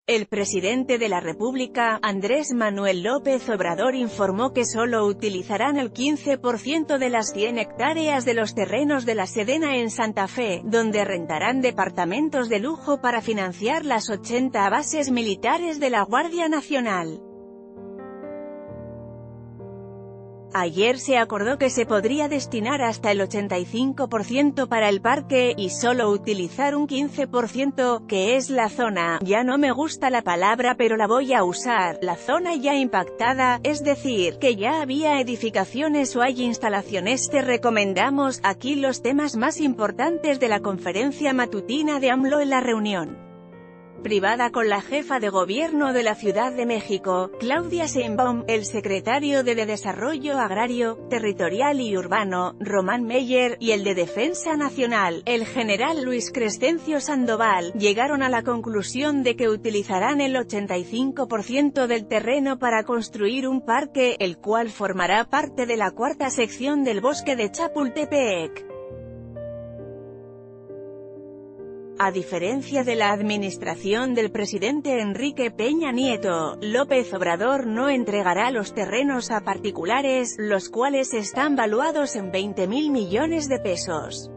El presidente de la República, Andrés Manuel López Obrador, informó que solo utilizarán el 15% de las 100 hectáreas de los terrenos de la Sedena en Santa Fe, donde rentarán departamentos de lujo para financiar las 80 bases militares de la Guardia Nacional. Ayer se acordó que se podría destinar hasta el 85% para el parque, y solo utilizar un 15%, que es la zona, ya no me gusta la palabra pero la voy a usar, la zona ya impactada, es decir, que ya había edificaciones o hay instalaciones. Te recomendamos, aquí los temas más importantes de la conferencia matutina de AMLO en la reunión privada con la jefa de gobierno de la Ciudad de México, Claudia Sheinbaum, el secretario de Desarrollo Agrario, Territorial y Urbano, Román Meyer, y el de Defensa Nacional, el general Luis Crescencio Sandoval, llegaron a la conclusión de que utilizarán el 85% del terreno para construir un parque, el cual formará parte de la cuarta sección del bosque de Chapultepec. A diferencia de la administración del presidente Enrique Peña Nieto, López Obrador no entregará los terrenos a particulares, los cuales están valuados en 20.000 millones de pesos.